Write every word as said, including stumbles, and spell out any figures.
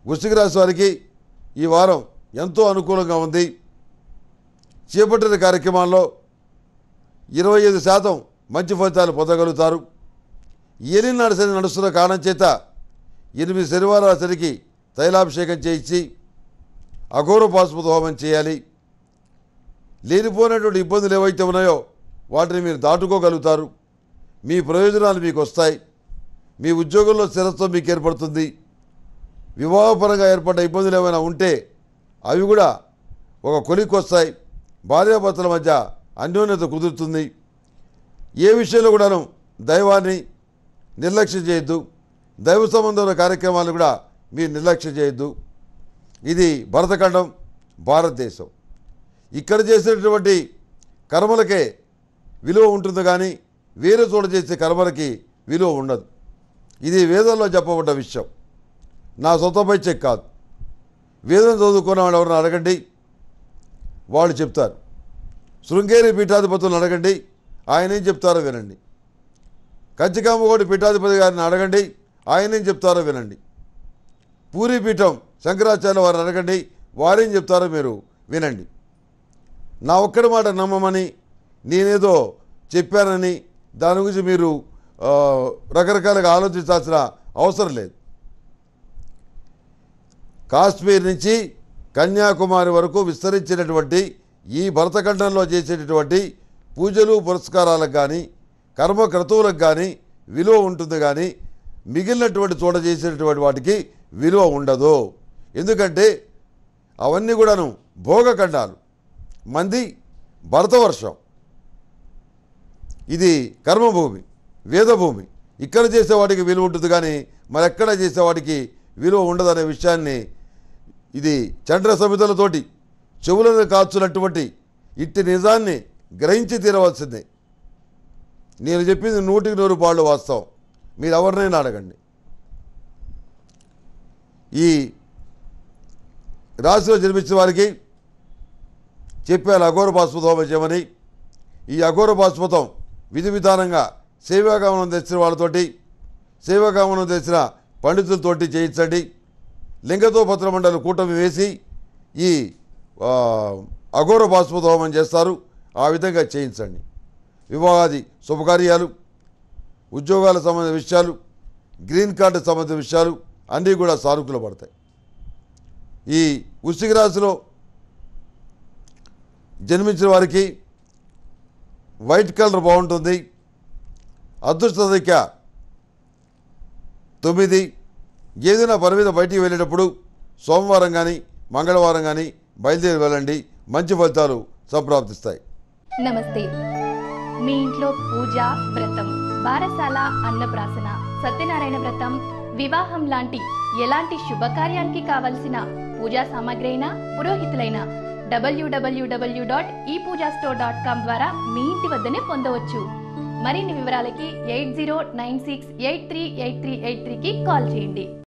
వృశ్చిక రాశి వారికి ఈ వారం ఎంతో అనుకూలంగా ఉంది. చేపట్టిన కార్యక్రమాల్లో ఇరవై ఐదు శాతం మంచి ఫలితాలు పొందగలుగుతారు. ఏలినాడు శని నడుస్తున్న కారణం చేత ఎనిమిది శనివారాల శనికి తైలాభిషేకం చేయించి అఘోర పాశుపత హోమం చేయాలి. లేనిపోయినటువంటి ఇబ్బందులు ఏవైతే ఉన్నాయో వాటిని మీరు దాటుకోగలుగుతారు. మీ ప్రయోజనాలు మీకు వస్తాయి. మీ ఉద్యోగంలో స్థిరత్వం మీకు ఏర్పడుతుంది. వివాహపరంగా ఏర్పడ్డ ఇబ్బందులు ఏమైనా ఉంటే అవి కూడా ఒక కొలిక్కి వస్తాయి. భార్యాభర్తల మధ్య అన్యోన్యత కుదురుతుంది. ఏ విషయంలో కూడాను దైవాన్ని నిర్లక్ష్యం చేయొద్దు. దైవ సంబంధమైన కార్యక్రమాలు కూడా మీరు నిర్లక్ష్యం చేయొద్దు. ఇది భరతఖండం, భారతదేశం. ఇక్కడ చేసినటువంటి కర్మలకే విలువ ఉంటుంది, కానీ వేరే చోట చేసే కర్మలకి విలువ ఉండదు. ఇది వేదంలో చెప్పబడ్డ విషయం, నా సొంతపై చెక్ కాదు. వేదం చదువుకున్న వాళ్ళు ఎవరిని అడగండి, వాళ్ళు చెప్తారు. శృంగేరి పీఠాధిపతులను అడగండి, ఆయన ఏం చెప్తారో వినండి. కంచికామకోటి పీఠాధిపతి గారిని అడగండి, ఆయన ఏం చెప్తారో వినండి. పూరీ పీఠం శంకరాచార్య వారిని అడగండి, వారేం చెప్తారో మీరు వినండి. నా ఒక్కడి మాట నమ్మమని నేనేదో చెప్పానని దాని గురించి మీరు రకరకాలుగా ఆలోచించాల్సిన అవసరం లేదు. కాశ్మీర్ నుంచి కన్యాకుమారి వరకు విస్తరించినటువంటి ఈ భరతఖండంలో చేసేటటువంటి పూజలు పురస్కారాలకు కానీ కర్మక్రతువులకు కానీ విలువ ఉంటుంది, కానీ మిగిలినటువంటి చోట చేసేటటువంటి వాటికి విలువ ఉండదు. ఎందుకంటే అవన్నీ కూడాను భోగఖండాలు. మంది భరతవర్షం, ఇది కర్మభూమి, వేదభూమి. ఇక్కడ చేసేవాడికి విలువ ఉంటుంది, కానీ మరెక్కడ చేసేవాడికి విలువ ఉండదనే విషయాన్ని ఇది చంద్ర సమితులతోటి చెవులను కాచున్నటువంటి ఇట్టి నిజాన్ని గ్రహించి తీరవలసిందే. నేను చెప్పింది నూటికి నూరు పాళ్ళు వాస్తవం. మీరు ఎవరినైనా అడగండి. ఈ రాశిలో జన్మించిన వారికి చెప్పాను అఘోర పాశుపత హోమం చేయమని. ఈ అఘోర పాశుపతం విధి విధానంగా సేవాగమనం తెచ్చిన వాళ్ళతోటి, సేవాగమనం తెచ్చిన పండితులతోటి చేయించండి. లింగతో పత్రమండలి కూటమి వేసి ఈ అఘోర పాశుపత హోమం చేస్తారు. ఆ విధంగా చేయించండి. వివాహాది శుభకార్యాలు, ఉద్యోగాలకు సంబంధించిన విషయాలు, గ్రీన్ కార్డు సంబంధించిన విషయాలు అన్నీ కూడా సానుకూల పడతాయి. ఈ వృశ్చిక రాశిలో జన్మించిన వారికి వైట్ కలర్ బాగుంటుంది. అదృష్ట సంఖ్య తొమ్మిది. ఏదైనా పని మీద బయటికి వెళ్ళేటప్పుడు సోమవారం కానీ మంగళవారం కానీ బయలుదేరి వెళ్ళండి. మంచి ఫలితాలు సంప్రాప్తిస్తాయి. నమస్తే. మీ ఇంట్లో పూజ, వ్రతం, బారసాల, అన్నప్రాసన, సత్యనారాయణ వ్రతం, వివాహం లాంటి ఎలాంటి శుభకార్యానికి కావలసిన పూజా సామాగ్రి అయినా పురోహితులైన డబ్ల్యూడబ్ల్యూడబ్ల్యూ డాట్ ఈ పూజా స్టోర్ డాట్ కామ్ ద్వారా మీ ఇంటి వద్దనే పొందవచ్చు. మరిన్ని వివరాలకి eight zero nine six eight three eight three eight త్రీకి కాల్ చేయండి.